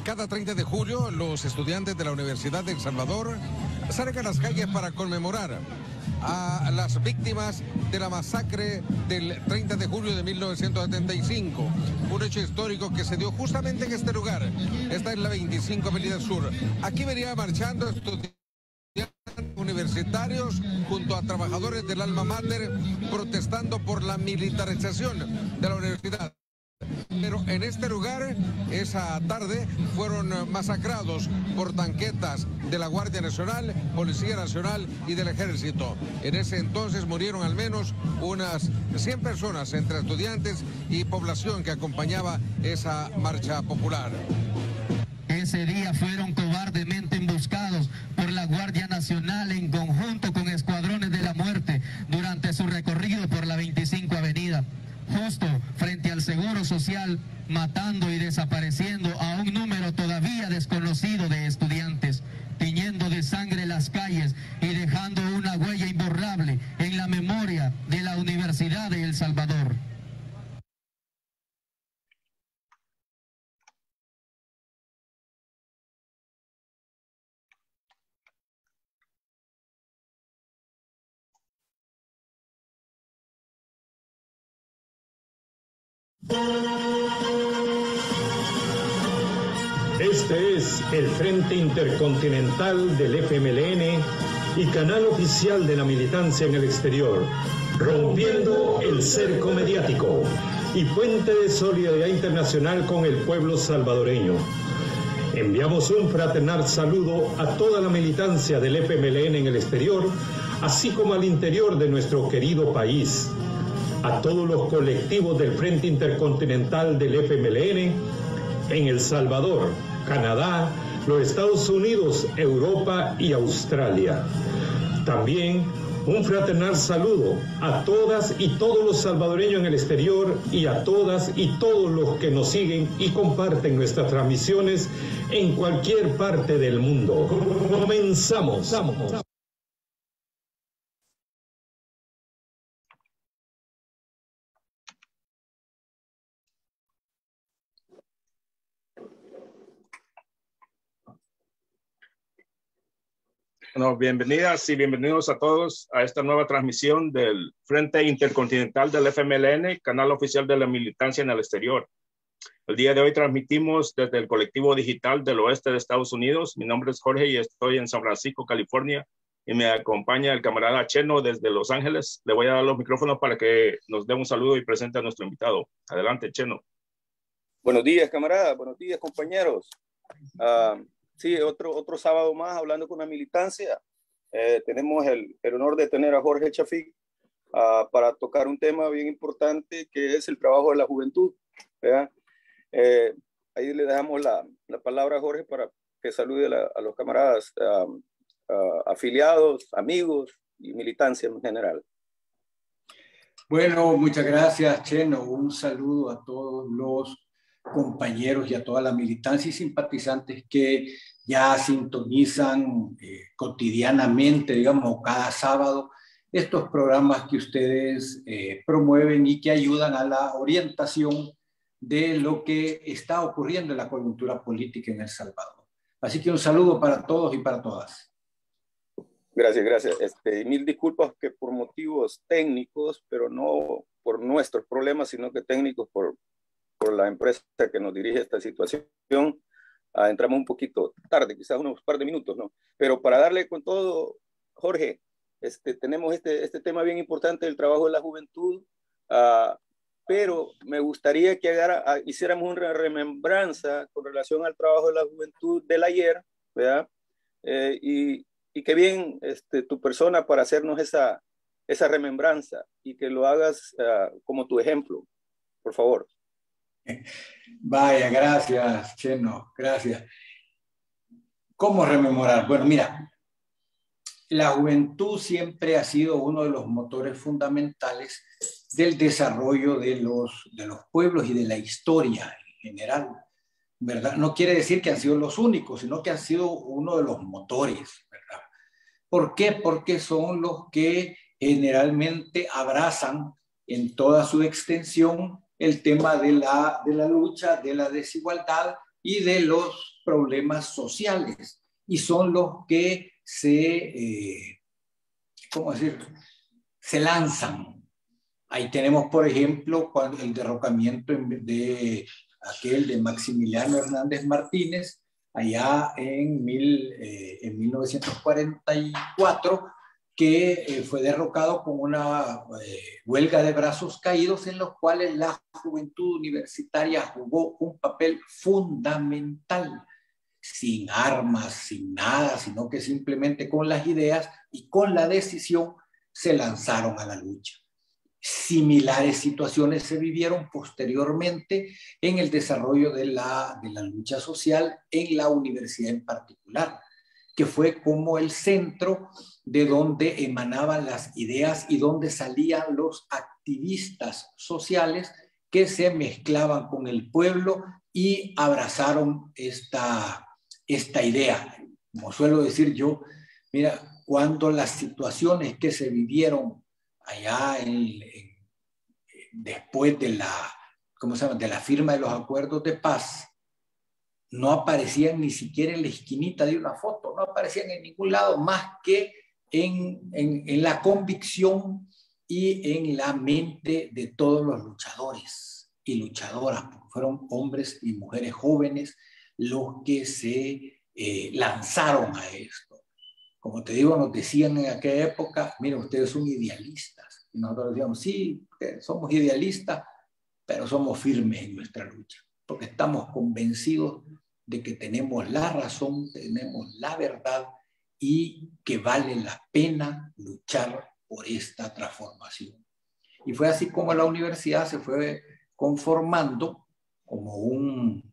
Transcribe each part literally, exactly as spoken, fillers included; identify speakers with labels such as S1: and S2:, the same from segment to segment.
S1: Cada treinta de julio, los estudiantes de la Universidad de El Salvador salen a las calles para conmemorar a las víctimas de la masacre del treinta de julio de mil novecientos setenta y cinco. Un hecho histórico que se dio justamente en este lugar. Esta es la veinticinco Avenida Sur. Aquí venía marchando estudiantes universitarios junto a trabajadores del alma mater protestando por la militarización de la universidad. Pero en este lugar, esa tarde, fueron masacrados por tanquetas de la Guardia Nacional, Policía Nacional y del Ejército. En ese entonces murieron al menos unas cien personas entre estudiantes y población que acompañaba esa marcha popular.
S2: Ese día fueron cobardemente emboscados por la Guardia Nacional en conjunto con escuadrones de la muerte durante su recorrido por la veinticinco Avenida. Justo frente al Seguro Social, matando y desapareciendo a un número todavía desconocido de estudiantes, tiñendo de sangre las calles y dejando una huella imborrable en la memoria de la Universidad de El Salvador.
S3: Este es el Frente Intercontinental del F M L N y canal oficial de la militancia en el exterior, rompiendo el cerco mediático y puente de solidaridad internacional con el pueblo salvadoreño. Enviamos un fraternal saludo a toda la militancia del F M L N en el exterior, así como al interior de nuestro querido país. A todos los colectivos del Frente Intercontinental del F M L N en El Salvador, Canadá, los Estados Unidos, Europa y Australia. También un fraternal saludo a todas y todos los salvadoreños en el exterior y a todas y todos los que nos siguen y comparten nuestras transmisiones en cualquier parte del mundo. Comenzamos.
S4: Bueno, bienvenidas y bienvenidos a todos a esta nueva transmisión del Frente Intercontinental del F M L N, canal oficial de la militancia en el exterior. El día de hoy transmitimos desde el colectivo digital del oeste de Estados Unidos. Mi nombre es Jorge y estoy en San Francisco, California, y me acompaña el camarada Cheno desde Los Ángeles. Le voy a dar los micrófonos para que nos dé un saludo y presente a nuestro invitado. Adelante, Cheno.
S5: Buenos días, camarada. Buenos días, compañeros. Uh, Sí, otro, otro sábado más hablando con la militancia. Eh, tenemos el, el honor de tener a Jorge Chafik uh, para tocar un tema bien importante que es el trabajo de la juventud. Eh, ahí le dejamos la, la palabra a Jorge para que salude la, a los camaradas uh, uh, afiliados, amigos y militancia en general.
S6: Bueno, muchas gracias, Cheno. Un saludo a todos los compañeros y a toda la militancia y simpatizantes que ya sintonizan eh, cotidianamente, digamos, cada sábado, estos programas que ustedes eh, promueven y que ayudan a la orientación de lo que está ocurriendo en la coyuntura política en El Salvador. Así que un saludo para todos y para todas.
S5: Gracias, gracias. Este, mil disculpas que por motivos técnicos, pero no por nuestros problemas, sino que técnicos por por la empresa que nos dirige esta situación, uh, entramos un poquito tarde, quizás unos par de minutos, ¿no? Pero para darle con todo, Jorge, este, tenemos este, este tema bien importante del trabajo de la juventud, uh, pero me gustaría que hagara, uh, hiciéramos una remembranza con relación al trabajo de la juventud del ayer, ¿verdad? Eh, y, y que bien este, tu persona para hacernos esa, esa remembranza y que lo hagas uh, como tu ejemplo, por favor.
S6: Vaya, gracias, Cheno, gracias. ¿Cómo rememorar? Bueno, mira, la juventud siempre ha sido uno de los motores fundamentales del desarrollo de los, de los pueblos y de la historia en general, ¿verdad? No quiere decir que han sido los únicos, sino que han sido uno de los motores, ¿verdad? ¿Por qué? Porque son los que generalmente abrazan en toda su extensión el tema de la, de la lucha, de la desigualdad y de los problemas sociales y son los que se, eh, ¿cómo decir? se lanzan. Ahí tenemos, por ejemplo, cuando el derrocamiento de aquel de Maximiliano Hernández Martínez, allá en, mil, eh, en mil novecientos cuarenta y cuatro, que eh, fue derrocado con una eh, huelga de brazos caídos en los cuales la juventud universitaria jugó un papel fundamental, sin armas, sin nada, sino que simplemente con las ideas y con la decisión se lanzaron a la lucha. Similares situaciones se vivieron posteriormente en el desarrollo de la, de la lucha social en la universidad en particular, que fue como el centro de donde emanaban las ideas y donde salían los activistas sociales que se mezclaban con el pueblo y abrazaron esta, esta idea. Como suelo decir yo, mira, cuando las situaciones que se vivieron allá en, en, después de la, ¿cómo se llama?, de la firma de los acuerdos de paz, no aparecían ni siquiera en la esquinita de una foto, no aparecían en ningún lado más que en, en, en la convicción y en la mente de todos los luchadores y luchadoras, porque fueron hombres y mujeres jóvenes los que se eh, lanzaron a esto. Como te digo, nos decían en aquella época, miren, ustedes son idealistas. Y nosotros decíamos, sí, somos idealistas, pero somos firmes en nuestra lucha, porque estamos convencidos de que tenemos la razón, tenemos la verdad y que vale la pena luchar por esta transformación. Y fue así como la universidad se fue conformando como un,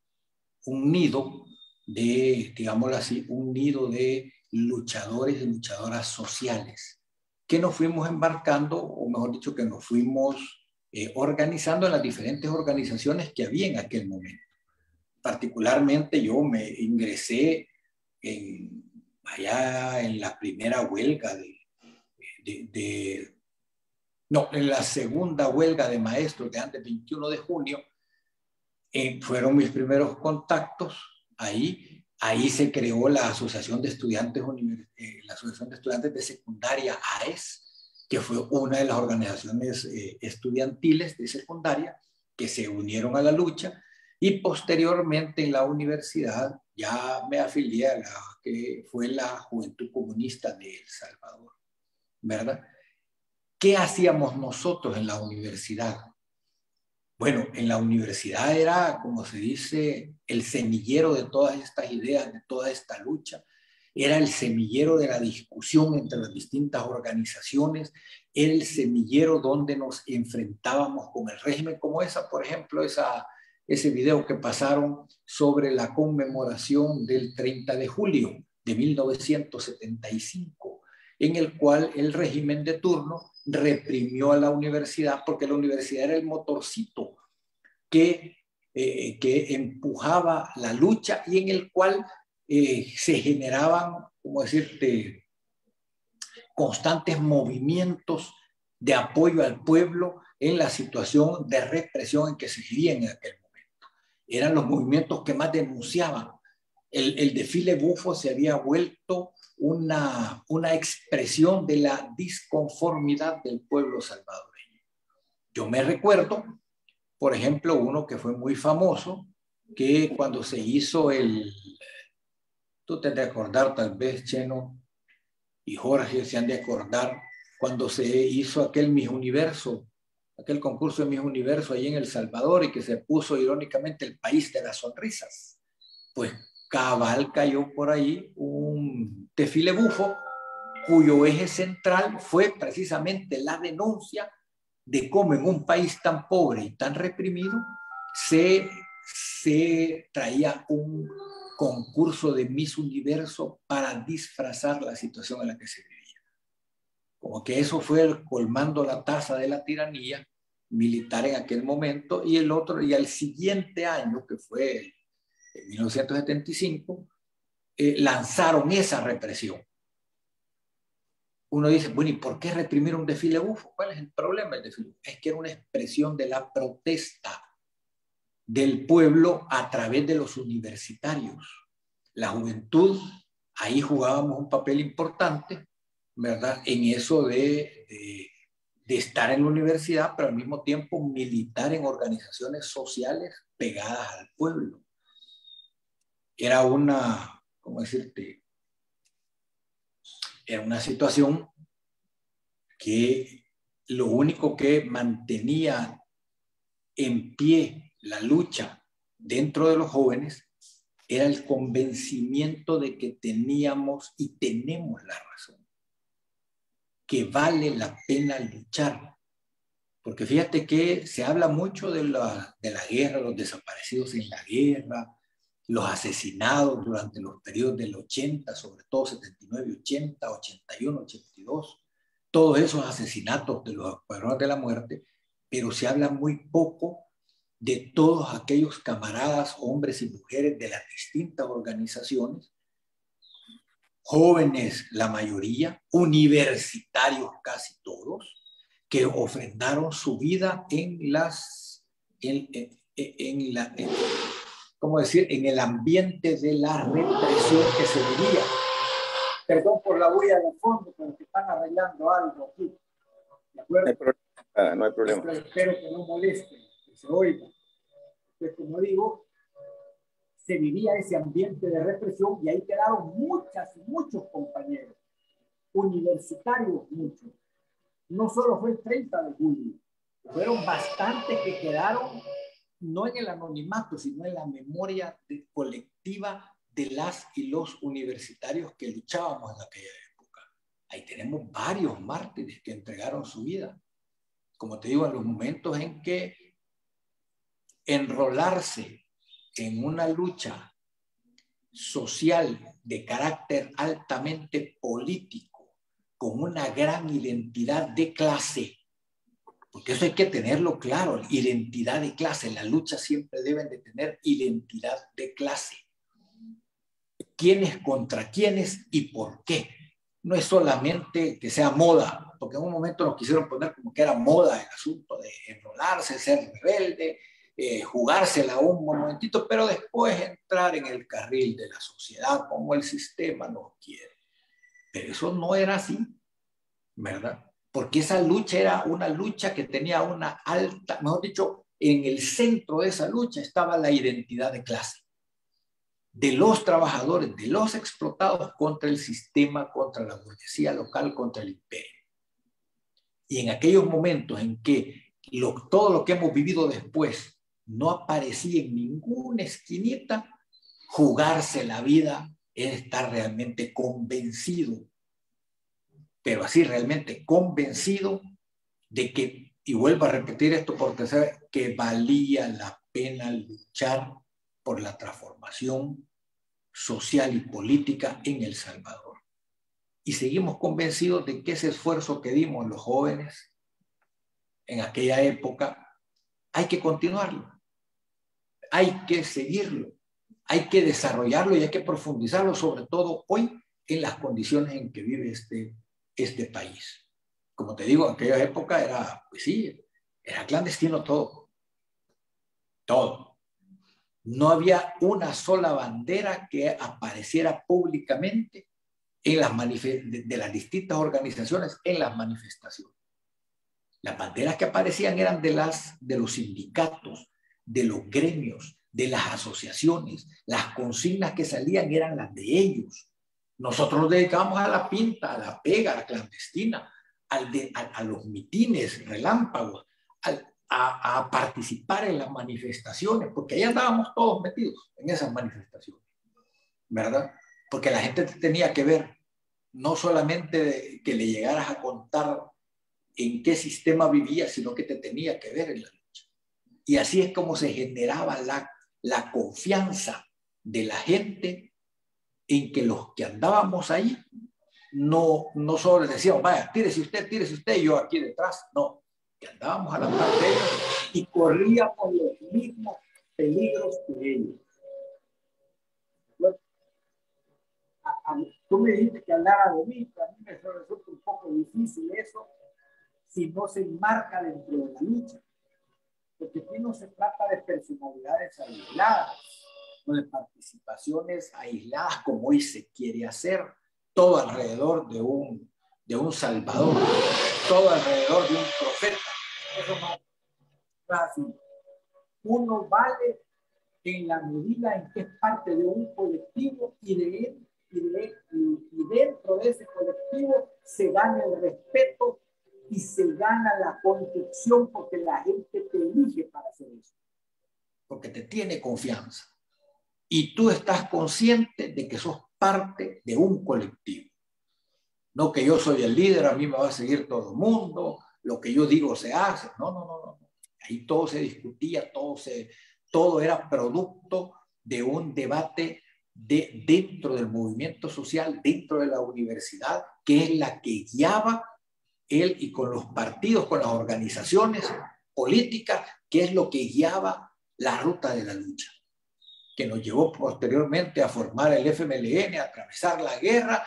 S6: un nido de, digámoslo así, un nido de luchadores y luchadoras sociales que nos fuimos embarcando, o mejor dicho, que nos fuimos eh, organizando en las diferentes organizaciones que había en aquel momento. Particularmente yo me ingresé en, allá en la primera huelga de, de, de, no, en la segunda huelga de maestros de antes veintiuno de junio, eh, fueron mis primeros contactos ahí. Ahí se creó la Asociación de Estudiantes, eh, la Asociación de Estudiantes de Secundaria, A E S, que fue una de las organizaciones eh, estudiantiles de secundaria que se unieron a la lucha. Y posteriormente en la universidad ya me afilié a la que fue la Juventud Comunista de El Salvador, ¿verdad? ¿Qué hacíamos nosotros en la universidad? Bueno, en la universidad era, como se dice, el semillero de todas estas ideas, de toda esta lucha. Era el semillero de la discusión entre las distintas organizaciones. Era el semillero donde nos enfrentábamos con el régimen, como esa, por ejemplo, esa... ese video que pasaron sobre la conmemoración del treinta de julio de mil novecientos setenta y cinco, en el cual el régimen de turno reprimió a la universidad porque la universidad era el motorcito que, eh, que empujaba la lucha y en el cual eh, se generaban, como decirte, constantes movimientos de apoyo al pueblo en la situación de represión en que se vivía en aquel momento. Eran los movimientos que más denunciaban. El, el desfile bufo se había vuelto una, una expresión de la disconformidad del pueblo salvadoreño. Yo me recuerdo, por ejemplo, uno que fue muy famoso, que cuando se hizo el... Tú te has de acordar, tal vez, Cheno y Jorge se han de acordar, cuando se hizo aquel Miss Universo, aquel concurso de Miss Universo ahí en El Salvador y que se puso irónicamente el país de las sonrisas. Pues cabal cayó por ahí un desfile bufo cuyo eje central fue precisamente la denuncia de cómo en un país tan pobre y tan reprimido se, se traía un concurso de Miss Universo para disfrazar la situación en la que se vivía. Como que eso fue el colmando la tasa de la tiranía militar en aquel momento, y el otro, y al siguiente año, que fue en mil novecientos setenta y cinco, eh, lanzaron esa represión. Uno dice, bueno, ¿y por qué reprimir un desfile bufo? ¿Cuál es el problema del desfile? Es que era una expresión de la protesta del pueblo a través de los universitarios. La juventud, ahí jugábamos un papel importante, ¿verdad? En eso de, de, de estar en la universidad, pero al mismo tiempo militar en organizaciones sociales pegadas al pueblo. Era una, ¿cómo decirte? Era una situación que lo único que mantenía en pie la lucha dentro de los jóvenes era el convencimiento de que teníamos y tenemos la razón, que vale la pena luchar. Porque fíjate que se habla mucho de la, de la guerra, los desaparecidos en la guerra, los asesinados durante los periodos del ochenta, sobre todo setenta y nueve, ochenta, ochenta y uno, ochenta y dos, todos esos asesinatos de los escuadrones de la muerte, pero se habla muy poco de todos aquellos camaradas, hombres y mujeres de las distintas organizaciones, jóvenes la mayoría, universitarios casi todos, que ofrendaron su vida en las, en, en, en la, en, ¿cómo decir?, en el ambiente de la represión que se vivía. Perdón por la bulla de fondo, pero que están arreglando algo aquí. ¿De acuerdo? No hay problema.
S5: No hay problema.
S6: Pero espero que no moleste, que se oiga. Entonces, como digo, se vivía ese ambiente de represión y ahí quedaron muchas, muchos compañeros, universitarios muchos. No solo fue el treinta de julio, fueron bastantes que quedaron no en el anonimato, sino en la memoria de, colectiva de las y los universitarios que luchábamos en aquella época. Ahí tenemos varios mártires que entregaron su vida. Como te digo, en los momentos en que enrolarse en una lucha social de carácter altamente político, con una gran identidad de clase, porque eso hay que tenerlo claro, identidad de clase, la lucha siempre deben de tener identidad de clase. ¿Quiénes contra quiénes y por qué? No es solamente que sea moda, porque en un momento nos quisieron poner como que era moda el asunto de enrolarse, ser rebelde, eh, jugársela un momentito, pero después entrar en el carril de la sociedad como el sistema nos quiere. Pero eso no era así, ¿verdad? Porque esa lucha era una lucha que tenía una alta, mejor dicho, en el centro de esa lucha estaba la identidad de clase, de los trabajadores, de los explotados contra el sistema, contra la burguesía local, contra el imperio. Y en aquellos momentos en que lo, todo lo que hemos vivido después no aparecía en ninguna esquinita, jugarse la vida es estar realmente convencido, pero así realmente convencido de que, y vuelvo a repetir esto por tercera vez, que valía la pena luchar por la transformación social y política en El Salvador. Y seguimos convencidos de que ese esfuerzo que dimos los jóvenes en aquella época hay que continuarlo, hay que seguirlo, hay que desarrollarlo y hay que profundizarlo, sobre todo hoy en las condiciones en que vive este, este país. Como te digo, en aquella época era, pues sí, era clandestino todo, todo. No había una sola bandera que apareciera públicamente en las de, de las distintas organizaciones en las manifestaciones. Las banderas que aparecían eran de, las, de los sindicatos, de los gremios, de las asociaciones. Las consignas que salían eran las de ellos. Nosotros nos dedicábamos a la pinta, a la pega, a la clandestina, al de, a, a los mitines relámpagos, al, a, a participar en las manifestaciones, porque ahí andábamos todos metidos en esas manifestaciones, ¿verdad? Porque la gente tenía que ver, no solamente de, que le llegaras a contar en qué sistema vivía, sino que te tenía que ver en la lucha. Y así es como se generaba la, la confianza de la gente en que los que andábamos ahí no, no solo les decíamos, vaya, tírese usted, tírese usted, y yo aquí detrás. No, que andábamos a la par de ellos y corríamos los mismos peligros que ellos. Bueno, a, a, tú me dijiste que hablara de mí, pero a mí me resulta un poco difícil eso si no se enmarca dentro de la lucha. porque aquí no se trata de personalidades aisladas, no de participaciones aisladas como hoy se quiere hacer, todo alrededor de un, de un salvador, todo alrededor de un profeta. Eso no es fácil. Uno vale en la medida en que es parte de un colectivo y, de él, y, de, y, y dentro de ese colectivo se gana el respeto y se gana la construcción porque la gente te elige para hacer eso, porque te tiene confianza y tú estás consciente de que sos parte de un colectivo, no que yo soy el líder, a mí me va a seguir todo el mundo, lo que yo digo se hace, no, no, no, no, ahí todo se discutía, todo se, todo era producto de un debate de, dentro del movimiento social, dentro de la universidad, que es la que guiaba él y con los partidos, con las organizaciones políticas, que es lo que guiaba la ruta de la lucha, que nos llevó posteriormente a formar el F M L N, a atravesar la guerra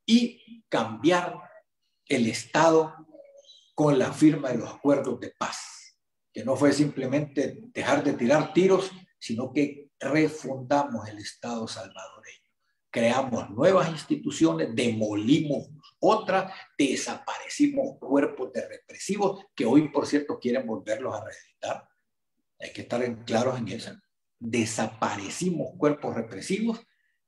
S6: y cambiar el Estado con la firma de los acuerdos de paz, que no fue simplemente dejar de tirar tiros, sino que refundamos el Estado salvadoreño. Creamos nuevas instituciones, demolimos otras, desaparecimos cuerpos de represivos que hoy, por cierto, quieren volverlos a reeditar. Hay que estar claros en eso. Desaparecimos cuerpos represivos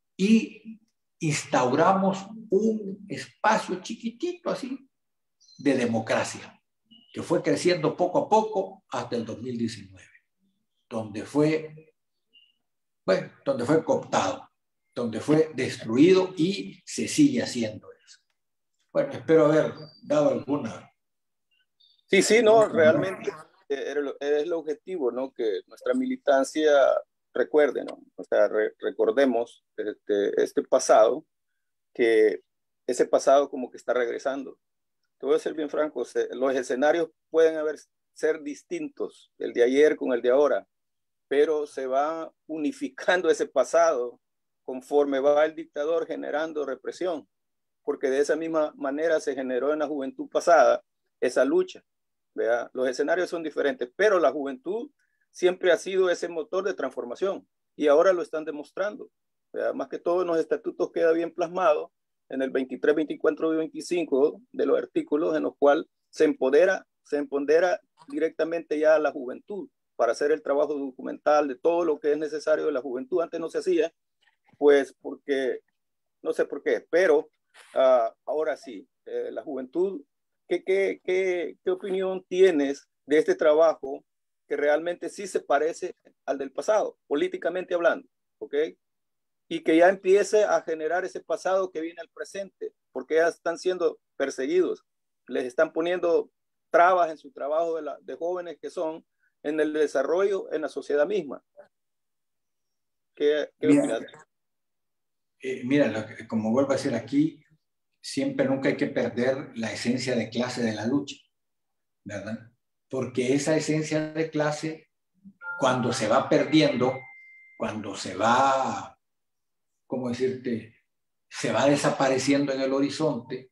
S6: y instauramos un espacio chiquitito así de democracia que fue creciendo poco a poco hasta el dos mil diecinueve, donde fue, bueno, donde fue cooptado, donde fue destruido y se sigue haciendo eso. Bueno, espero haber dado alguna.
S5: Sí, sí, no, realmente es el objetivo, ¿no? Que nuestra militancia recuerde, ¿no? O sea, re recordemos este, este pasado, que ese pasado como que está regresando. Te voy a ser bien franco, se, los escenarios pueden haber, ser distintos, el de ayer con el de ahora, pero se va unificando ese pasado conforme va el dictador generando represión, porque de esa misma manera se generó en la juventud pasada esa lucha. ¿Verdad? Los escenarios son diferentes, pero la juventud siempre ha sido ese motor de transformación y ahora lo están demostrando. ¿Verdad? Más que todo en los estatutos queda bien plasmado en el veintitrés, veinticuatro y veinticinco de los artículos en los cuales se empodera, se empodera directamente ya a la juventud para hacer el trabajo documental de todo lo que es necesario de la juventud. Antes no se hacía, pues porque, no sé por qué, pero uh, ahora sí, eh, la juventud, ¿qué, qué, qué, ¿qué opinión tienes de este trabajo que realmente sí se parece al del pasado, políticamente hablando, ¿ok? Y que ya empiece a generar ese pasado que viene al presente, porque ya están siendo perseguidos, les están poniendo trabas en su trabajo de, la, de jóvenes que son en el desarrollo en la sociedad misma. ¿Qué, qué
S6: mira,
S5: opinas?
S6: Eh, mira, lo que, como vuelvo a decir aquí, siempre nunca hay que perder la esencia de clase de la lucha, ¿verdad? Porque esa esencia de clase, cuando se va perdiendo, cuando se va, ¿cómo decirte? Se va desapareciendo en el horizonte,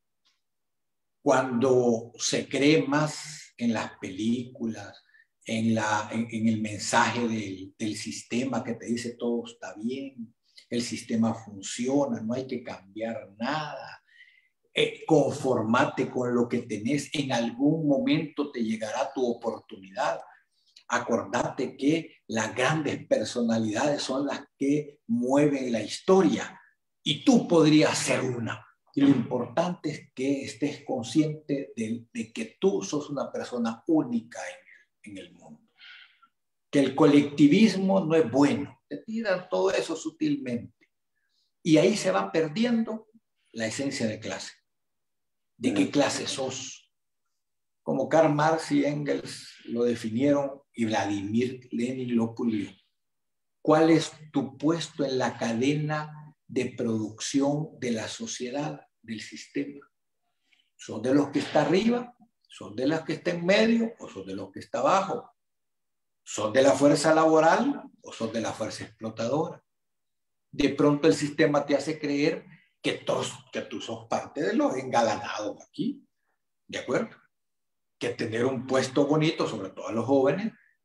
S6: cuando se cree más en las películas, en, la, en, en el mensaje del, del sistema que te dice todo está bien, el sistema funciona, no hay que cambiar nada, eh, conformate con lo que tenés, en algún momento te llegará tu oportunidad. Acordate que las grandes personalidades son las que mueven la historia y tú podrías ser una. Y lo importante es que estés consciente de, de que tú sos una persona única en, en el mundo. Que el colectivismo no es bueno. Te tiran todo eso sutilmente. Y ahí se va perdiendo la esencia de clase. ¿De qué clase sos? Como Karl Marx y Engels lo definieron y Vladimir Lenin lo pulió. ¿Cuál es tu puesto en la cadena de producción de la sociedad, del sistema? ¿Sos de los que está arriba? ¿Sos de los que está en medio? ¿O sos de los que está abajo? ¿Sos de la fuerza laboral o sos de la fuerza explotadora? De pronto el sistema te hace creer que, tos, que tú sos parte de los engalanados aquí, ¿de acuerdo? Que tener un puesto bonito, sobre todo a los jóvenes,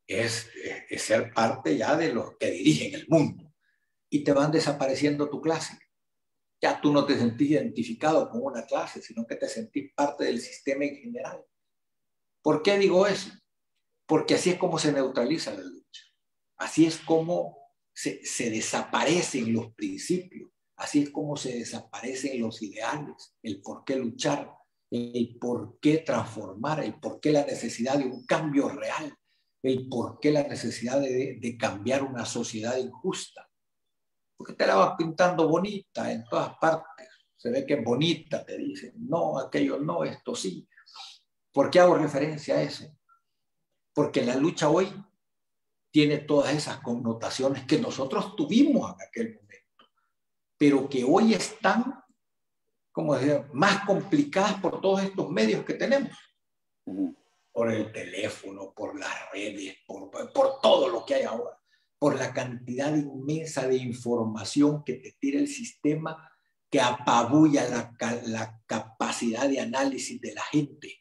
S6: es, es ser parte ya de los que dirigen el mundo. Y te van desapareciendo tu clase. Ya tú no te sentís identificado con una clase, sino que te sentís parte del sistema en general. ¿Por qué digo eso? Porque así es como se neutraliza la lucha. Así es como se, se desaparecen los principios. Así es como se desaparecen los ideales, el por qué luchar, el por qué transformar, el por qué la necesidad de un cambio real, el por qué la necesidad de, de cambiar una sociedad injusta. Porque te la vas pintando bonita en todas partes. Se ve que es bonita, te dicen, no, aquello no, esto sí. ¿Por qué hago referencia a eso? Porque la lucha hoy tiene todas esas connotaciones que nosotros tuvimos en aquel momento, pero que hoy están, como decía, más complicadas por todos estos medios que tenemos. Por el teléfono, por las redes, por, por todo lo que hay ahora, por la cantidad inmensa de información que te tira el sistema, que apabulla la, la capacidad de análisis de la gente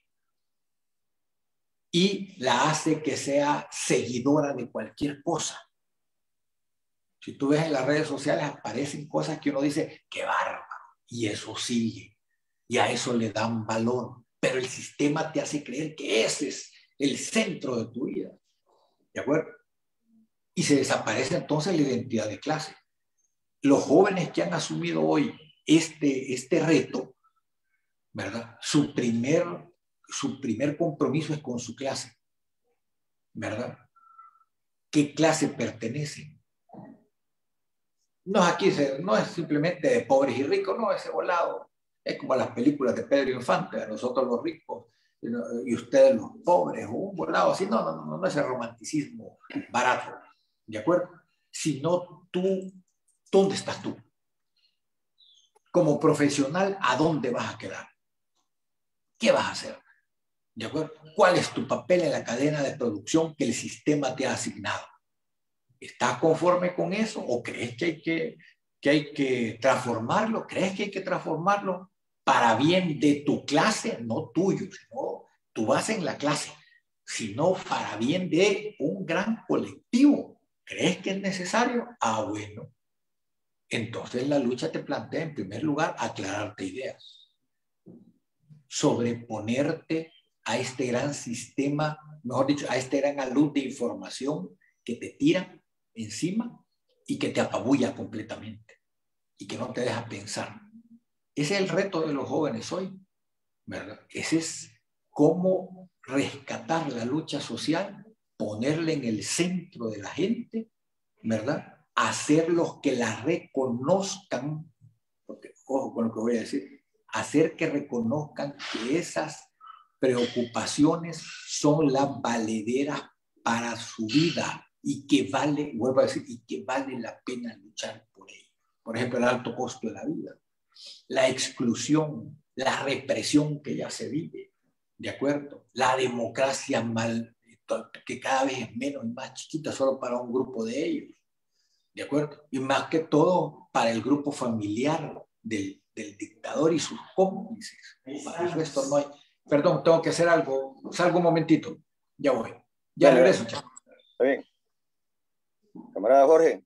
S6: y la hace que sea seguidora de cualquier cosa. Si tú ves en las redes sociales, aparecen cosas que uno dice, qué bárbaro, y eso sigue, y a eso le dan valor, pero el sistema te hace creer que ese es el centro de tu vida, ¿de acuerdo? Y se desaparece entonces la identidad de clase. Los jóvenes que han asumido hoy este, este reto, ¿verdad? Su primer, su primer compromiso es con su clase, ¿verdad? ¿Qué clase pertenecen? No es aquí, no es simplemente de pobres y ricos, no, ese volado. Es como las películas de Pedro Infante, a nosotros los ricos y ustedes los pobres, o un volado así. No, no, no, no es el romanticismo barato, ¿de acuerdo? Sino tú, ¿dónde estás tú? Como profesional, ¿a dónde vas a quedar? ¿Qué vas a hacer? ¿De acuerdo? ¿Cuál es tu papel en la cadena de producción que el sistema te ha asignado? ¿Estás conforme con eso o crees que hay que, que hay que transformarlo? ¿Crees que hay que transformarlo para bien de tu clase? No tuyo, sino tú vas en la clase, sino para bien de un gran colectivo. ¿Crees que es necesario? Ah, bueno. Entonces la lucha te plantea, en primer lugar, aclararte ideas, sobreponerte a este gran sistema, mejor dicho, a este gran alud de información que te tira encima y que te apabulla completamente y que no te deja pensar. Ese es el reto de los jóvenes hoy, ¿verdad? Ese es cómo rescatar la lucha social, ponerla en el centro de la gente, ¿verdad? Hacerlos que la reconozcan, porque, ojo con lo que voy a decir, hacer que reconozcan que esas preocupaciones son las valederas para su vida y que vale, vuelvo a decir, y que vale la pena luchar por ello. Por ejemplo, el alto costo de la vida, la exclusión, la represión que ya se vive, ¿de acuerdo? La democracia mal, que cada vez es menos y más chiquita solo para un grupo de ellos, ¿de acuerdo? Y más que todo para el grupo familiar del, del dictador y sus cómplices. Para el resto no hay. Perdón, tengo que hacer algo. Salgo un momentito. Ya voy. Ya
S5: Dale,
S6: regreso.
S5: Está bien. Camarada Jorge.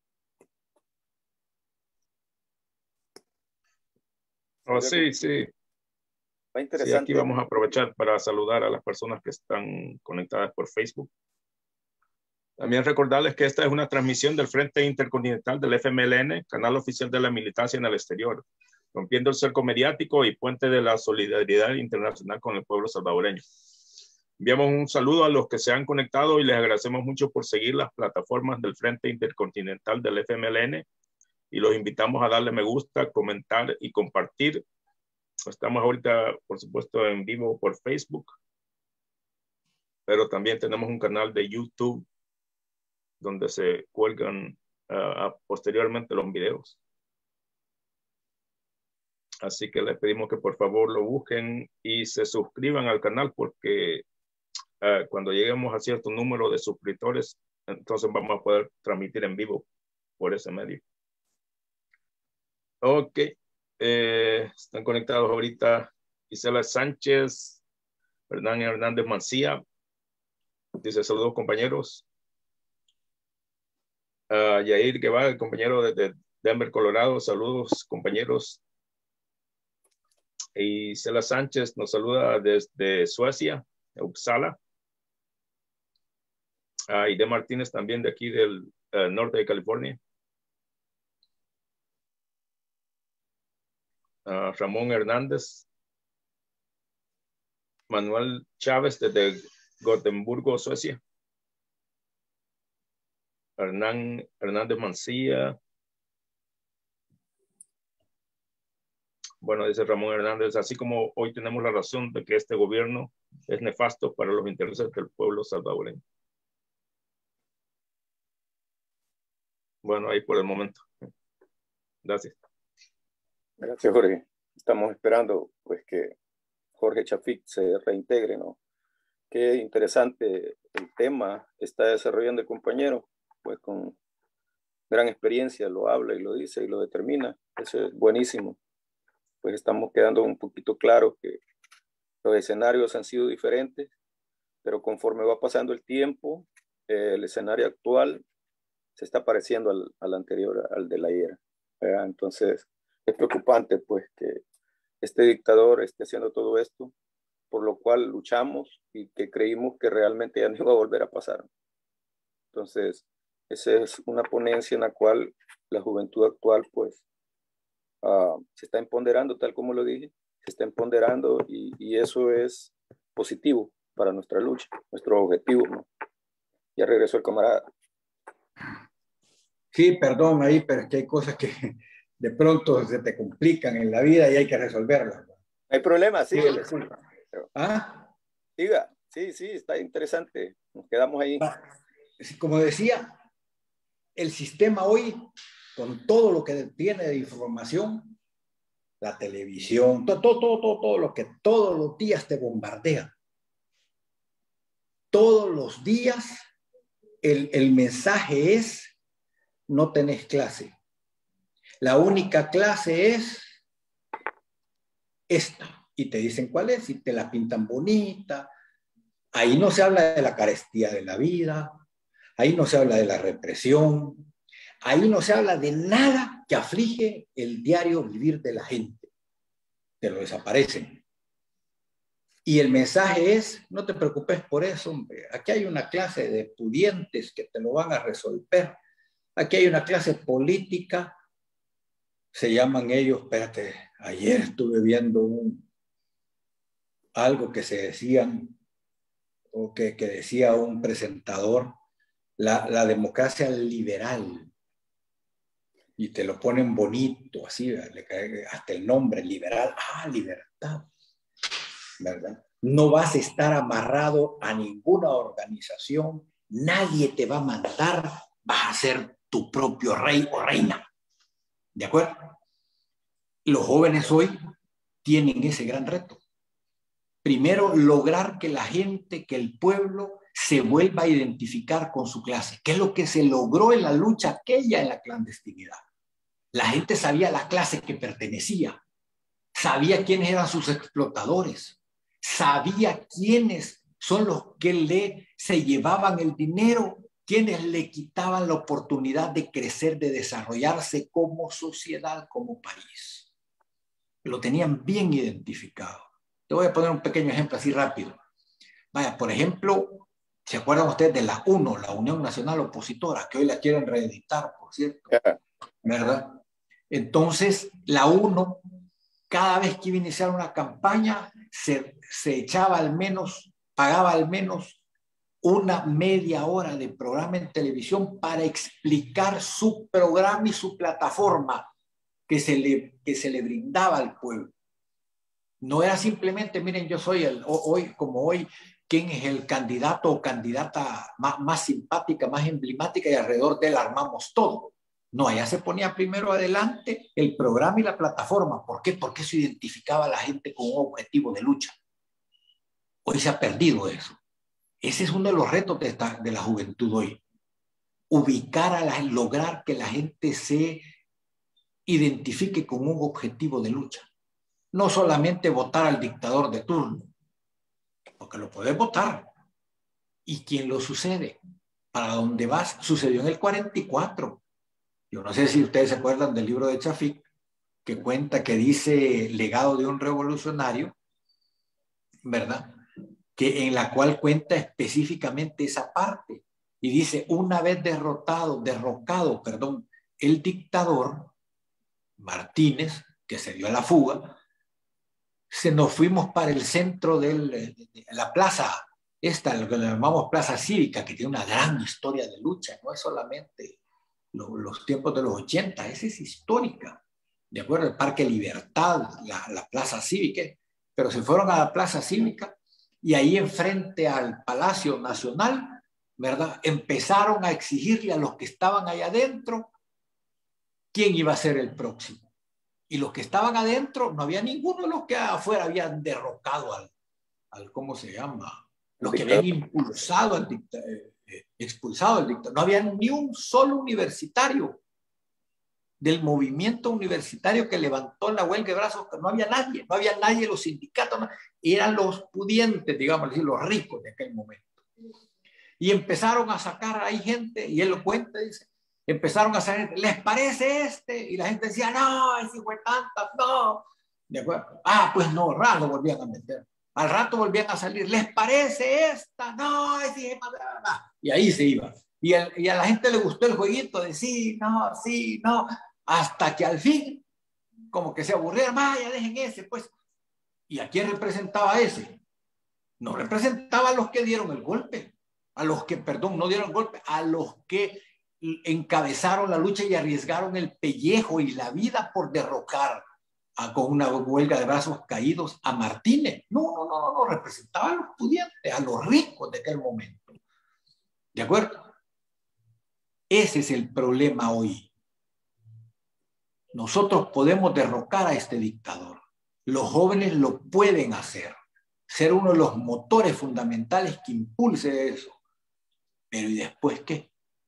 S4: Oh, sí, sí.
S5: Va interesante.
S4: Sí, aquí vamos a aprovechar para saludar a las personas que están conectadas por Facebook. También recordarles que esta es una transmisión del Frente Intercontinental del F M L N, canal oficial de la militancia en el exterior, rompiendo el cerco mediático y puente de la solidaridad internacional con el pueblo salvadoreño. Enviamos un saludo a los que se han conectado y les agradecemos mucho por seguir las plataformas del Frente Intercontinental del F M L N y los invitamos a darle me gusta, comentar y compartir. Estamos ahorita, por supuesto, en vivo por Facebook, pero también tenemos un canal de YouTube donde se cuelgan uh, posteriormente los videos. Así que les pedimos que por favor lo busquen y se suscriban al canal porque uh, cuando lleguemos a cierto número de suscriptores, entonces vamos a poder transmitir en vivo por ese medio. Ok. Eh, están conectados ahorita Gisela Sánchez, Hernán Hernández Mancía. Dice saludos compañeros. Uh, Yair Guevara, el compañero de, de Denver, Colorado. Saludos, compañeros. Y Cela Sánchez nos saluda desde Suecia, Uppsala. Uh, y de Martínez también de aquí del uh, norte de California. Uh, Ramón Hernández. Manuel Chávez desde Gotemburgo, Suecia. Hernán Hernández Mancilla. Bueno, dice Ramón Hernández, así como hoy tenemos la razón de que este gobierno es nefasto para los intereses del pueblo salvadoreño. Bueno, ahí por el momento. Gracias.
S5: Gracias, Jorge. Estamos esperando pues que Jorge Chafik se reintegre, ¿no? Qué interesante el tema está desarrollando el compañero, pues con gran experiencia lo habla y lo dice y lo determina. Eso es buenísimo. Pues estamos quedando un poquito claros que los escenarios han sido diferentes, pero conforme va pasando el tiempo, eh, el escenario actual se está pareciendo al, al anterior, al de la ayer. ¿Verdad? Entonces, es preocupante pues que este dictador esté haciendo todo esto, por lo cual luchamos y que creímos que realmente ya no iba a volver a pasar. Entonces, esa es una ponencia en la cual la juventud actual pues uh, se está empoderando, tal como lo dije, se está empoderando y, y eso es positivo para nuestra lucha, nuestro objetivo, ¿no? Ya regresó el camarada.
S6: Sí, perdón ahí, pero es que hay cosas que de pronto se te complican en la vida y hay que resolverlas.
S5: No hay problema, síguele. Sí,
S6: ¿Ah?
S5: Siga, sí, sí, está interesante. Nos quedamos ahí.
S6: Como decía, el sistema hoy, con todo lo que tiene de información, la televisión, todo, todo, todo, todo, todo lo que todos los días te bombardea. Todos los días el, el mensaje es: no tenés clase. La única clase es esta. Y te dicen cuál es y te la pintan bonita. Ahí no se habla de la carestía de la vida. Ahí no se habla de la represión. Ahí no se habla de nada que aflige el diario vivir de la gente. Te lo desaparecen. Y el mensaje es: no te preocupes por eso, hombre. Aquí hay una clase de pudientes que te lo van a resolver. Aquí hay una clase política. Se llaman ellos, espérate, ayer estuve viendo un, algo que se decían, o que, que decía un presentador, la, la democracia liberal. Y te lo ponen bonito, así, hasta el nombre, liberal. Ah, libertad, ¿verdad? No vas a estar amarrado a ninguna organización, nadie te va a mandar, vas a ser tu propio rey o reina. ¿De acuerdo? Los jóvenes hoy tienen ese gran reto. Primero, lograr que la gente, que el pueblo se vuelva a identificar con su clase. ¿Qué es lo que se logró en la lucha aquella en la clandestinidad? La gente sabía la clase que pertenecía, sabía quiénes eran sus explotadores, sabía quiénes son los que le, se llevaban el dinero, quienes le quitaban la oportunidad de crecer, de desarrollarse como sociedad, como país. Lo tenían bien identificado. Te voy a poner un pequeño ejemplo así rápido. Vaya, por ejemplo, ¿se acuerdan ustedes de la UNO, la Unión Nacional Opositora, que hoy la quieren reeditar, por cierto? ¿Verdad? Entonces, la UNO, cada vez que iba a iniciar una campaña, se, se echaba al menos, pagaba al menos una media hora de programa en televisión para explicar su programa y su plataforma que se le, que se le brindaba al pueblo. No era simplemente, miren, yo soy el, hoy, como hoy, quién es el candidato o candidata más, más simpática, más emblemática y alrededor de él armamos todo. No, allá se ponía primero adelante el programa y la plataforma. ¿Por qué? Porque eso identificaba a la gente con un objetivo de lucha. Hoy se ha perdido eso. Ese es uno de los retos de, esta, de la juventud hoy. Ubicar a la, lograr que la gente se identifique con un objetivo de lucha. No solamente votar al dictador de turno, porque lo puedes votar. ¿Y quién lo sucede? para dónde vas. Sucedió en el cuarenta y cuatro. Yo no sé si ustedes se acuerdan del libro de Chafik, que cuenta, que dice Legado de un revolucionario, ¿verdad? Que en la cual cuenta específicamente esa parte. Y dice, una vez derrotado, derrocado, perdón, el dictador Martínez, que se dio a la fuga, se nos fuimos para el centro de la plaza, esta, lo que le llamamos Plaza Cívica, que tiene una gran historia de lucha, no es solamente lo, los tiempos de los ochenta, esa es histórica, ¿de acuerdo? El Parque Libertad, la, la Plaza Cívica, pero se fueron a la Plaza Cívica y ahí enfrente al Palacio Nacional, ¿verdad? Empezaron a exigirle a los que estaban ahí adentro quién iba a ser el próximo. Y los que estaban adentro, no había ninguno de los que afuera habían derrocado al, al ¿cómo se llama? Los que habían impulsado al dictador, eh, expulsado al dictador. No había ni un solo universitario del movimiento universitario que levantó la huelga de brazos, que no había nadie, no había nadie, los sindicatos, no, eran los pudientes, digamos, los ricos de aquel momento. Y empezaron a sacar ahí gente, y él lo cuenta, dice, empezaron a salir, ¿les parece este? Y la gente decía, no, ese hijo de tantas, no. ¿De acuerdo? Ah, pues no, raro volvían a meter. Al rato volvían a salir, ¿les parece esta? No, ese hijo de tantas. Y ahí se iba. Y, el, y a la gente le gustó el jueguito de sí, no, sí, no. Hasta que al fin, como que se aburrieron, vaya, dejen ese, pues. ¿Y a quién representaba ese? No representaba a los que dieron el golpe. A los que, perdón, no dieron el golpe, a los que encabezaron la lucha y arriesgaron el pellejo y la vida por derrocar a, con una huelga de brazos caídos a Martínez. No, no, no, no, no, representaban a los pudientes, a los ricos de aquel momento. ¿De acuerdo? Ese es el problema hoy. Nosotros podemos derrocar a este dictador. Los jóvenes lo pueden hacer. Ser uno de los motores fundamentales que impulse eso. Pero ¿y después qué?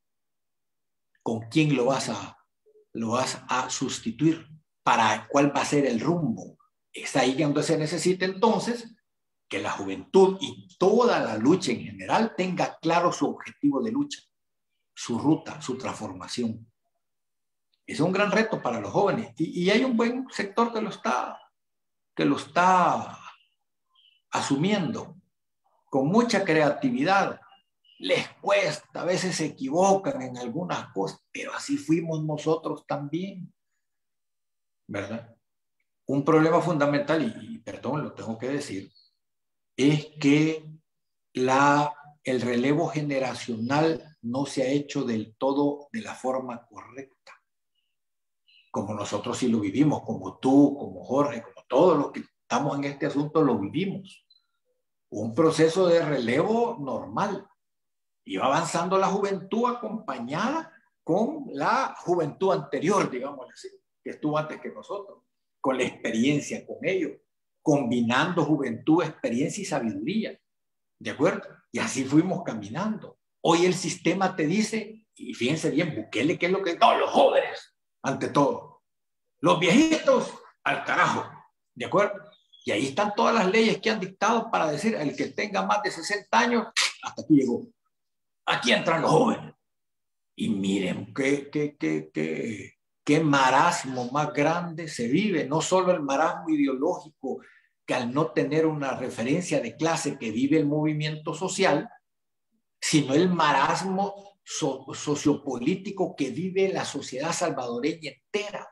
S6: ¿Con quién lo vas a, lo vas a sustituir? ¿Para cuál va a ser el rumbo? Es ahí donde se necesita entonces que la juventud y toda la lucha en general tenga claro su objetivo de lucha, su ruta, su transformación. Es un gran reto para los jóvenes y, y hay un buen sector que lo está, que lo está asumiendo con mucha creatividad. Les cuesta, a veces se equivocan en algunas cosas, pero así fuimos nosotros también, ¿verdad? Un problema fundamental, y, y perdón, lo tengo que decir, es que la, el relevo generacional no se ha hecho del todo de la forma correcta, como nosotros sí lo vivimos, como tú, como Jorge, como todos los que estamos en este asunto lo vivimos. Un proceso de relevo normal. Iba avanzando la juventud acompañada con la juventud anterior, digamos así, que estuvo antes que nosotros, con la experiencia con ellos, combinando juventud, experiencia y sabiduría, ¿de acuerdo? Y así fuimos caminando. Hoy el sistema te dice, y fíjense bien, Bukele, ¿qué es lo que? No, los jóvenes, ante todo. Los viejitos, al carajo, ¿de acuerdo? Y ahí están todas las leyes que han dictado para decir, el que tenga más de sesenta años, hasta aquí llegó. Aquí entran los jóvenes. Y miren qué, qué, qué, qué, qué marasmo más grande se vive. No solo el marasmo ideológico, que al no tener una referencia de clase que vive el movimiento social, sino el marasmo so, sociopolítico que vive la sociedad salvadoreña entera.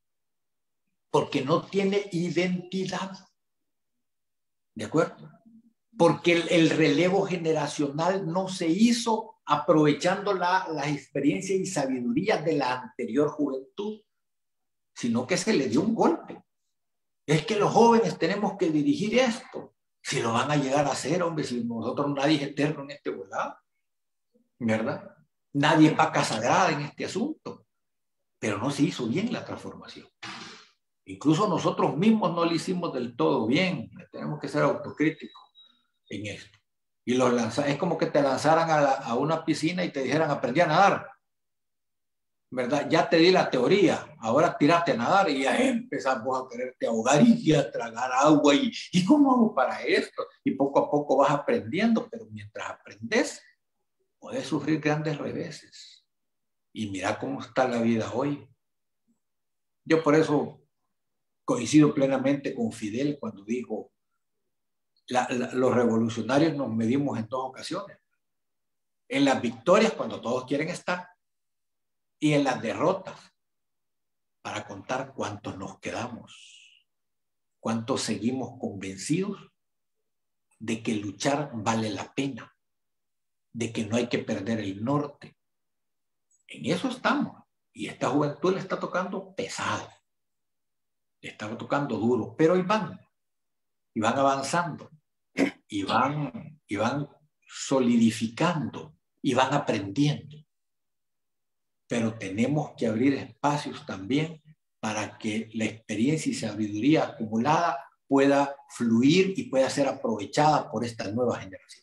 S6: Porque no tiene identidad. ¿De acuerdo? Porque el, el relevo generacional no se hizo aprovechando la, la experiencia y sabiduría de la anterior juventud, sino que se le dio un golpe. Es que los jóvenes tenemos que dirigir esto. Si lo van a llegar a hacer, hombre, si nosotros nadie es eterno en este volado, ¿verdad? Nadie es vaca sagrada en este asunto. Pero no se hizo bien la transformación. Incluso nosotros mismos no lo hicimos del todo bien. Tenemos que ser autocríticos en esto. Y los lanza, es como que te lanzaran a, la, a una piscina y te dijeran aprendí a nadar, ¿verdad? Ya te di la teoría, ahora tírate a nadar y ya empezamos a quererte ahogar y a tragar agua y, ¿y cómo hago para esto? Y poco a poco vas aprendiendo, pero mientras aprendes puede sufrir grandes reveses. Y mira cómo está la vida hoy. Yo por eso coincido plenamente con Fidel cuando dijo, la, la, los revolucionarios nos medimos en dos ocasiones. En las victorias, cuando todos quieren estar, y en las derrotas, para contar cuántos nos quedamos, cuántos seguimos convencidos de que luchar vale la pena, de que no hay que perder el norte. En eso estamos. Y esta juventud le está tocando pesado, le está tocando duro, pero ahí van, y van avanzando, y van, y van solidificando, y van aprendiendo. Pero tenemos que abrir espacios también para que la experiencia y sabiduría acumulada pueda fluir y pueda ser aprovechada por esta nueva generación.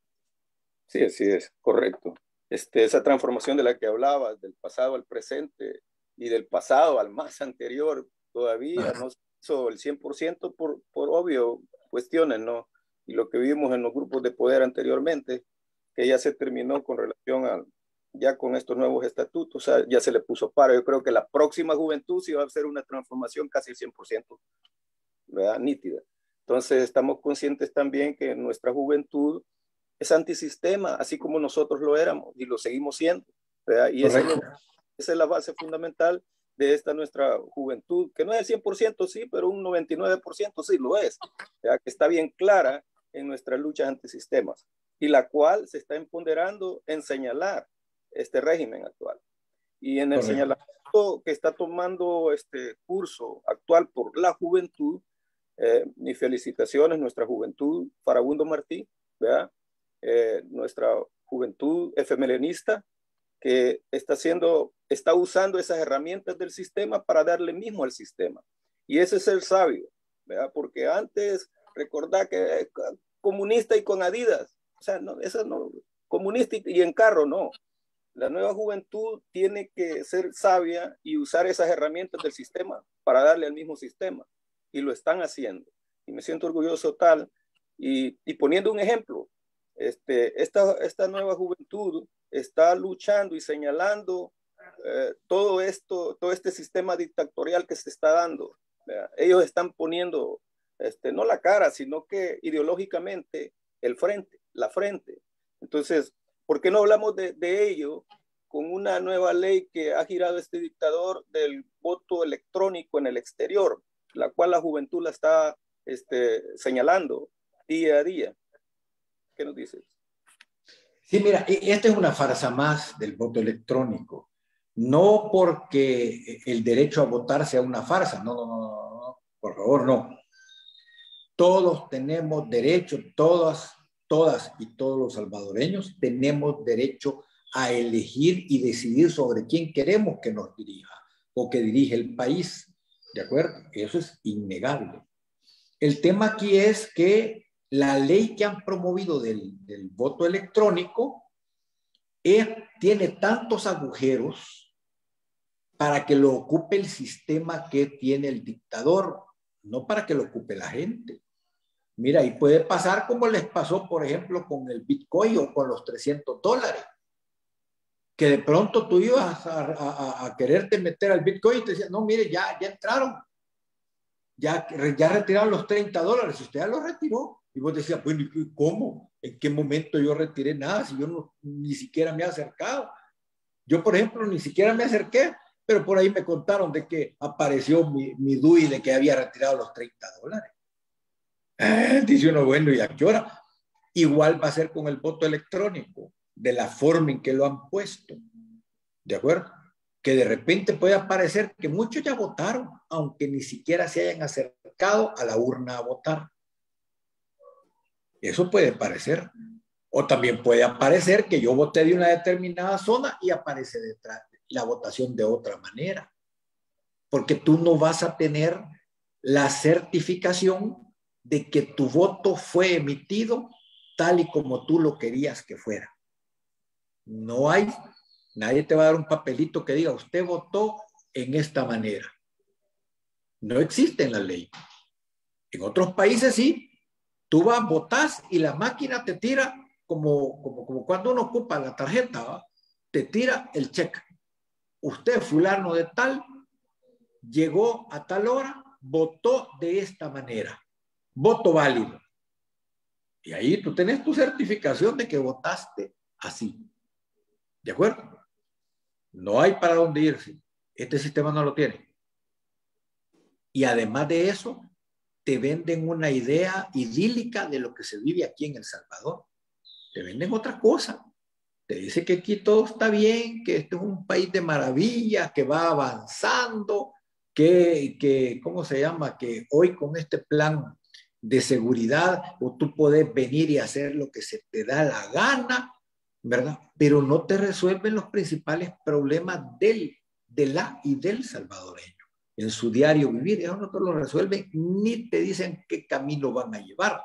S5: Sí, así es, correcto. Este, esa transformación de la que hablabas, del pasado al presente y del pasado al más anterior, todavía no se hizo el cien por ciento por, por obvio cuestiones, ¿no? Y lo que vimos en los grupos de poder anteriormente, que ya se terminó con relación a, ya con estos nuevos estatutos, o sea, ya se le puso paro. Yo creo que la próxima juventud sí va a hacer una transformación casi el cien por ciento, ¿verdad? Nítida. Entonces estamos conscientes también que nuestra juventud es antisistema, así como nosotros lo éramos y lo seguimos siendo, ¿verdad? Y esa es, lo, esa es la base fundamental de esta nuestra juventud, que no es el cien por ciento, sí, pero un noventa y nueve por ciento sí lo es, ¿verdad? Que está bien clara en nuestras luchas antisistemas y la cual se está empoderando en señalar este régimen actual. Y en el Correcto. Señalamiento que está tomando este curso actual por la juventud, eh, mis felicitaciones, nuestra juventud Farabundo Martí, ¿verdad? Eh, nuestra juventud efemelenista, que está haciendo, está usando esas herramientas del sistema para darle mismo al sistema. Y ese es el sabio, ¿verdad? Porque antes, recordá que eh, comunista y con Adidas, o sea, no, eso no, comunista y, y en carro, no. La nueva juventud tiene que ser sabia y usar esas herramientas del sistema para darle al mismo sistema. Y lo están haciendo. Y me siento orgulloso tal. Y, y poniendo un ejemplo, este, esta, esta nueva juventud está luchando y señalando eh, todo esto, todo este sistema dictatorial que se está dando. ¿Verdad? Ellos están poniendo, este, no la cara, sino que ideológicamente el frente, la frente. Entonces, ¿por qué no hablamos de, de ello con una nueva ley que ha girado este dictador del voto electrónico en el exterior, la cual la juventud la está este, señalando día a día? ¿Qué nos dices?
S6: Sí, mira, esta es una farsa más del voto electrónico. No porque el derecho a votar sea una farsa, no, no, no, no, por favor, no. Todos tenemos derecho, todas, todas y todos los salvadoreños tenemos derecho a elegir y decidir sobre quién queremos que nos dirija o que dirige el país, ¿de acuerdo? Eso es innegable. El tema aquí es que la ley que han promovido del, del voto electrónico es, tiene tantos agujeros para que lo ocupe el sistema que tiene el dictador, no para que lo ocupe la gente. Mira, y puede pasar como les pasó, por ejemplo, con el Bitcoin o con los trescientos dólares, que de pronto tú ibas a, a, a quererte meter al Bitcoin y te decían, no, mire, ya, ya entraron, ya, ya retiraron los treinta dólares, usted ya los retiró. Y vos decías, bueno, ¿cómo? ¿En qué momento yo retiré nada? Si yo no, ni siquiera me he acercado. Yo, por ejemplo, ni siquiera me acerqué, pero por ahí me contaron de que apareció mi, mi D U I de que había retirado los treinta dólares. Eh, dice uno, bueno, ¿y a qué hora? Igual va a ser con el voto electrónico, de la forma en que lo han puesto. ¿De acuerdo? Que de repente puede aparecer que muchos ya votaron, aunque ni siquiera se hayan acercado a la urna a votar. Eso puede parecer. O también puede aparecer que yo voté de una determinada zona y aparece detrás la votación de otra manera. Porque tú no vas a tener la certificación de que tu voto fue emitido tal y como tú lo querías que fuera. No hay, nadie te va a dar un papelito que diga, usted votó en esta manera. No existe en la ley. En otros países sí. Tú vas, votás y la máquina te tira como, como, como cuando uno ocupa la tarjeta, ¿va? Te tira el cheque. Usted, fulano de tal, llegó a tal hora, votó de esta manera. Voto válido. Y ahí tú tenés tu certificación de que votaste así. ¿De acuerdo? No hay para dónde irse. Este sistema no lo tiene. Y además de eso, te venden una idea idílica de lo que se vive aquí en El Salvador. Te venden otra cosa. Te dice que aquí todo está bien, que este es un país de maravillas, que va avanzando, que, que, ¿cómo se llama? Que hoy con este plan de seguridad, o tú puedes venir y hacer lo que se te da la gana, ¿verdad? Pero no te resuelven los principales problemas del, de la y del salvadoreño. En su diario vivir, ellos no te lo resuelven, ni te dicen qué camino van a llevar.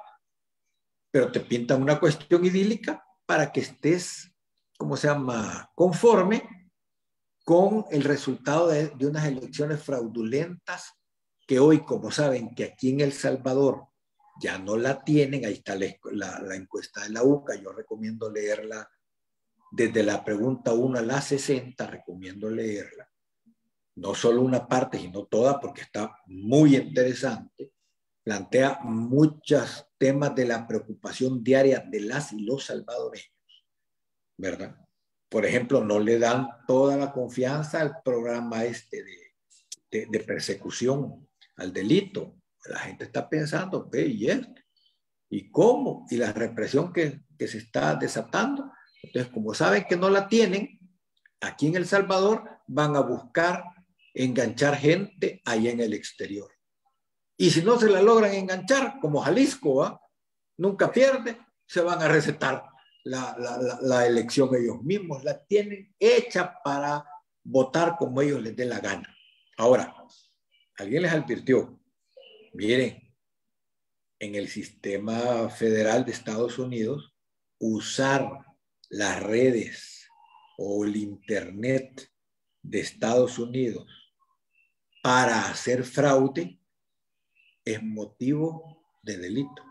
S6: Pero te pintan una cuestión idílica para que estés, ¿cómo se llama?, conforme con el resultado de, de unas elecciones fraudulentas que hoy, como saben que aquí en El Salvador ya no la tienen, ahí está la, la, la encuesta de la U C A, yo recomiendo leerla desde la pregunta uno a la sesenta, recomiendo leerla, no solo una parte, sino toda, porque está muy interesante, plantea muchos temas de la preocupación diaria de las y los salvadoreños, ¿verdad? Por ejemplo, no le dan toda la confianza al programa este de, de, de persecución al delito. La gente está pensando, ve, ¿y esto? ¿Y cómo? Y la represión que, que se está desatando. Entonces, como saben que no la tienen, aquí en El Salvador van a buscar enganchar gente allá en el exterior. Y si no se la logran enganchar, como Jalisco, ¿eh? Nunca pierde, se van a recetar la, la, la, la elección ellos mismos. La tienen hecha para votar como ellos les dé la gana. Ahora, alguien les advirtió, miren, en el sistema federal de Estados Unidos, usar las redes o el internet de Estados Unidos para hacer fraude es motivo de delito,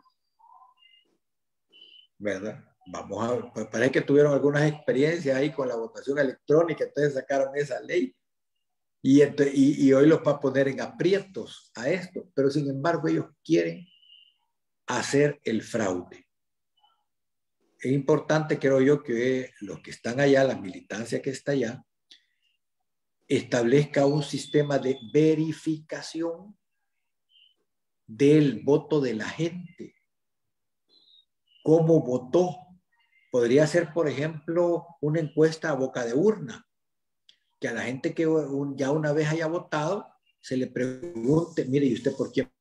S6: ¿verdad? Vamos a, parece que tuvieron algunas experiencias ahí con la votación electrónica, entonces sacaron esa ley y, y, y hoy los va a poner en aprietos a esto, pero sin embargo ellos quieren hacer el fraude. Es importante, creo yo, que los que están allá, la militancia que está allá, establezca un sistema de verificación del voto de la gente. ¿Cómo votó? Podría ser, por ejemplo, una encuesta a boca de urna, que a la gente que ya una vez haya votado, se le pregunte, mire, ¿y usted por qué?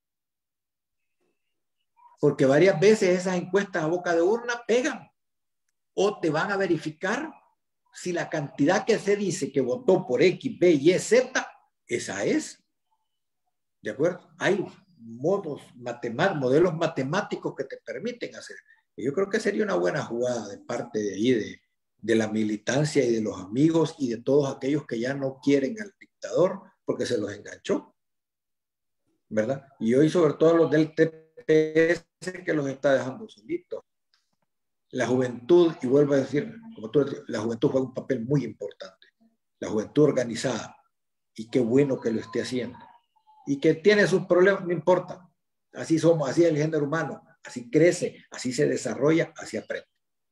S6: Porque varias veces esas encuestas a boca de urna pegan o te van a verificar si la cantidad que se dice que votó por X, B, Y, Z, esa es. ¿De acuerdo? Hay modos matemáticos, modelos matemáticos que te permiten hacer. Y yo creo que sería una buena jugada de parte de ahí, de, de la militancia y de los amigos y de todos aquellos que ya no quieren al dictador porque se los enganchó, ¿verdad? Y hoy sobre todo los del T P S que los está dejando solitos. La juventud, y vuelvo a decir, como tú, la juventud juega un papel muy importante. La juventud organizada. Y qué bueno que lo esté haciendo. Y que tiene sus problemas, no importa. Así somos, así es el género humano. Así crece, así se desarrolla, así aprende.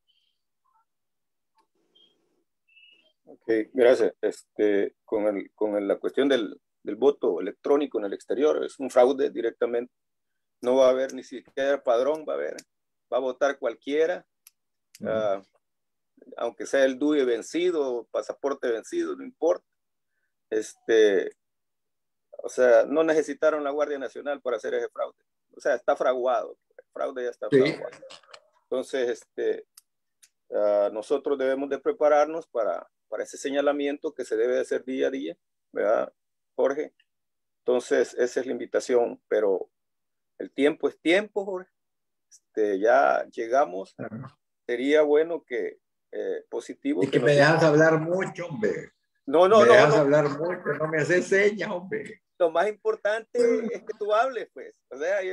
S5: Ok, gracias. Este, con el, con el, la cuestión del, del voto electrónico en el exterior, es un fraude directamente. No va a haber ni siquiera padrón, va a haber, va a votar cualquiera, uh -huh. uh, aunque sea el D U I vencido, pasaporte vencido, no importa. Este, o sea, no necesitaron la Guardia Nacional para hacer ese fraude. O sea, está fraguado, el fraude ya está fraguado. Sí. Entonces, este, uh, nosotros debemos de prepararnos para, para ese señalamiento que se debe de hacer día a día, ¿verdad, Jorge? Entonces, esa es la invitación, pero el tiempo es tiempo, Jorge. Este, ya llegamos. Sería bueno que, eh, positivo.
S6: Es que, que me dejas hablar mucho, hombre.
S5: No, no,
S6: me
S5: no.
S6: Me dejas
S5: no.
S6: hablar mucho, no me haces señas, hombre.
S5: Lo más importante es que tú hables, pues. O sea, yo,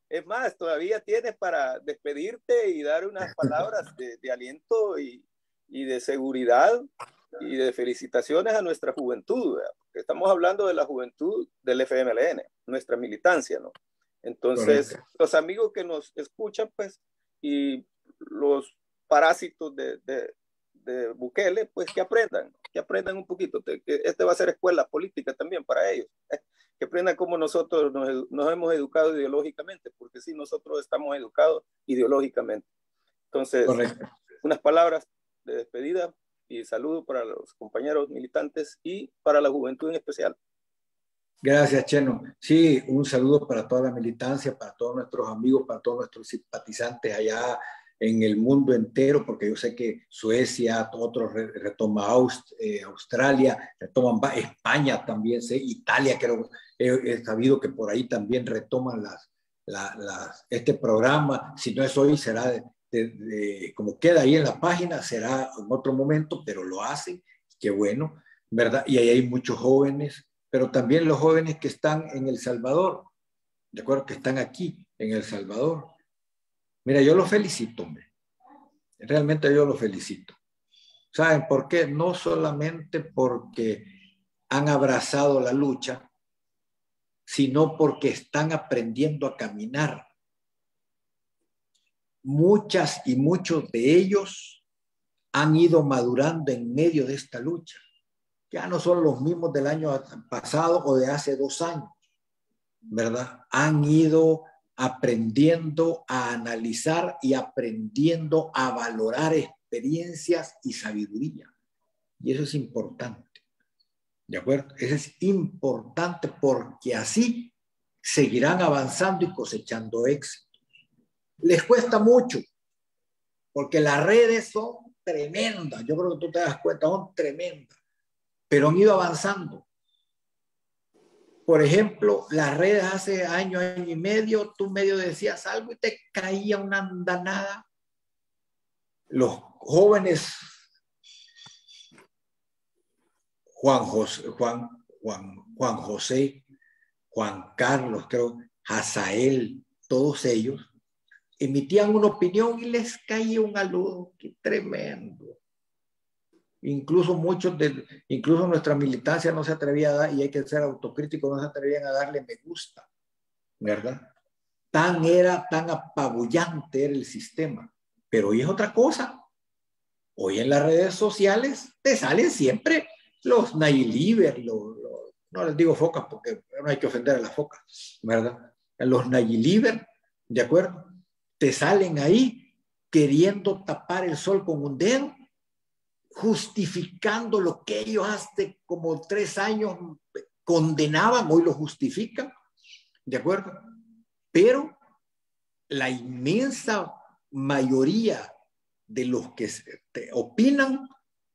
S5: Es más, todavía tienes para despedirte y dar unas palabras de, de aliento y, y de seguridad y de felicitaciones a nuestra juventud, ¿verdad? Porque estamos hablando de la juventud del F M L N, nuestra militancia, ¿no? Entonces, correcto, los amigos que nos escuchan, pues, y los parásitos de, de, de Bukele, pues que aprendan, que aprendan un poquito, que este va a ser escuela política también para ellos, ¿eh? Que aprendan cómo nosotros nos, nos hemos educado ideológicamente, porque sí, nosotros estamos educados ideológicamente. Entonces, correcto, unas palabras de despedida y saludo para los compañeros militantes y para la juventud en especial.
S6: Gracias, Cheno. Sí, un saludo para toda la militancia, para todos nuestros amigos, para todos nuestros simpatizantes allá en el mundo entero, porque yo sé que Suecia, otros retoma Aust eh, Australia, retoman España también, sé, Italia, creo, he, he sabido que por ahí también retoman las, la, las, este programa. Si no es hoy, será de, de, de, como queda ahí en la página, será en otro momento, pero lo hacen, qué bueno, ¿verdad? Y ahí hay muchos jóvenes, pero también los jóvenes que están en El Salvador, de acuerdo, que están aquí en El Salvador. Mira, yo los felicito, hombre. Realmente yo los felicito. ¿Saben por qué? No solamente porque han abrazado la lucha, sino porque están aprendiendo a caminar. Muchas y muchos de ellos han ido madurando en medio de esta lucha. Ya no son los mismos del año pasado o de hace dos años, ¿verdad? Han ido aprendiendo a analizar y aprendiendo a valorar experiencias y sabiduría. Y eso es importante, ¿de acuerdo? Eso es importante porque así seguirán avanzando y cosechando éxito. Les cuesta mucho, porque las redes son tremendas. Yo creo que tú te das cuenta, son tremendas, pero han ido avanzando. Por ejemplo, las redes hace año, año y medio, tú medio decías algo y te caía una andanada. Los jóvenes, Juan José, Juan, Juan, Juan José, Juan Carlos, creo, Hazael, todos ellos, emitían una opinión y les caía un aludo. ¡Qué tremendo! Incluso muchos de, incluso nuestra militancia no se atrevía a dar, y hay que ser autocrítico, no se atrevían a darle me gusta, ¿verdad? Tan era, tan apabullante era el sistema. Pero hoy es otra cosa. Hoy en las redes sociales te salen siempre los Nayiliver, los, los, no les digo focas porque no hay que ofender a las focas, ¿verdad? Los Nayiliver, ¿de acuerdo? Te salen ahí queriendo tapar el sol con un dedo, justificando lo que ellos hace como tres años condenaban, hoy lo justifican, ¿de acuerdo? Pero la inmensa mayoría de los que opinan,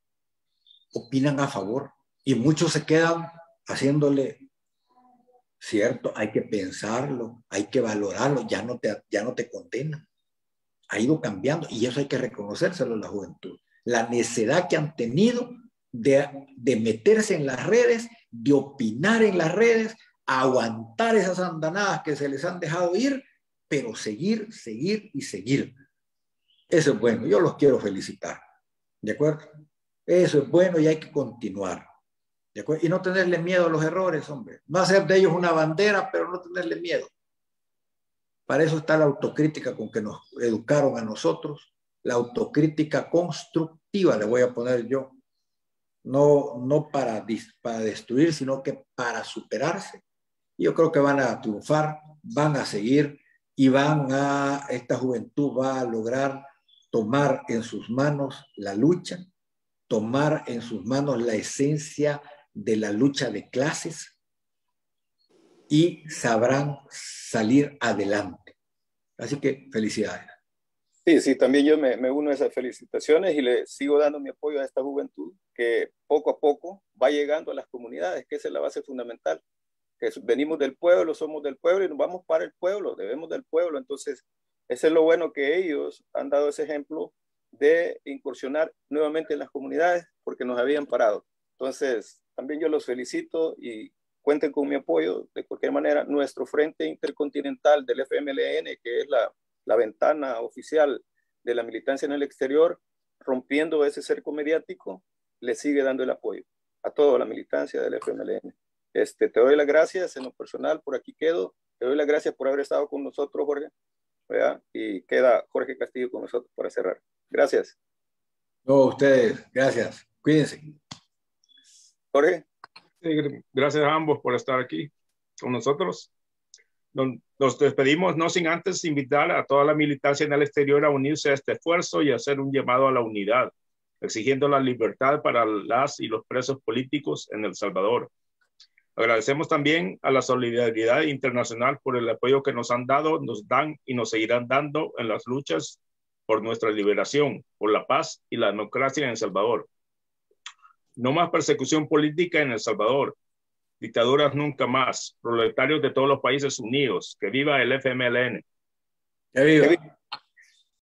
S6: opinan a favor, y muchos se quedan haciéndole, cierto, hay que pensarlo, hay que valorarlo, ya no te, ya no te condenan. Ha ido cambiando, y eso hay que reconocérselo a la juventud. La necedad que han tenido de, de meterse en las redes, de opinar en las redes, aguantar esas andanadas que se les han dejado ir, pero seguir, seguir y seguir. Eso es bueno, yo los quiero felicitar, ¿de acuerdo? Eso es bueno y hay que continuar, ¿de acuerdo? Y no tenerle miedo a los errores, hombre. No hacer de ellos una bandera, pero no tenerle miedo. Para eso está la autocrítica con que nos educaron a nosotros, la autocrítica constructiva, le voy a poner yo, no, no para, para destruir, sino que para superarse. Y yo creo que van a triunfar, van a seguir y van a, esta juventud va a lograr tomar en sus manos la lucha, tomar en sus manos la esencia de la lucha de clases y sabrán salir adelante. Así que felicidades.
S5: Sí, sí, también yo me, me uno a esas felicitaciones y le sigo dando mi apoyo a esta juventud que poco a poco va llegando a las comunidades, que esa es la base fundamental. Que venimos del pueblo, somos del pueblo y nos vamos para el pueblo, debemos del pueblo. Entonces, eso es lo bueno que ellos han dado ese ejemplo de incursionar nuevamente en las comunidades porque nos habían parado. Entonces, también yo los felicito y cuenten con mi apoyo. De cualquier manera, nuestro Frente Intercontinental del F M L N, que es la, la ventana oficial de la militancia en el exterior, rompiendo ese cerco mediático, le sigue dando el apoyo a toda la militancia del F M L N. Este, te doy las gracias en lo personal, por aquí quedo. Te doy las gracias por haber estado con nosotros, Jorge. ¿Verdad? Y queda Jorge Castillo con nosotros para cerrar. Gracias.
S6: No, ustedes, gracias. Cuídense.
S5: Jorge.
S4: Sí, gracias a ambos por estar aquí con nosotros. Nos despedimos, no sin antes invitar a toda la militancia en el exterior a unirse a este esfuerzo y hacer un llamado a la unidad, exigiendo la libertad para las y los presos políticos en El Salvador. Agradecemos también a la solidaridad internacional por el apoyo que nos han dado, nos dan y nos seguirán dando en las luchas por nuestra liberación, por la paz y la democracia en El Salvador. No más persecución política en El Salvador. Dictaduras nunca más. Proletarios de todos los países unidos. Que viva el F M L N.
S6: Que viva.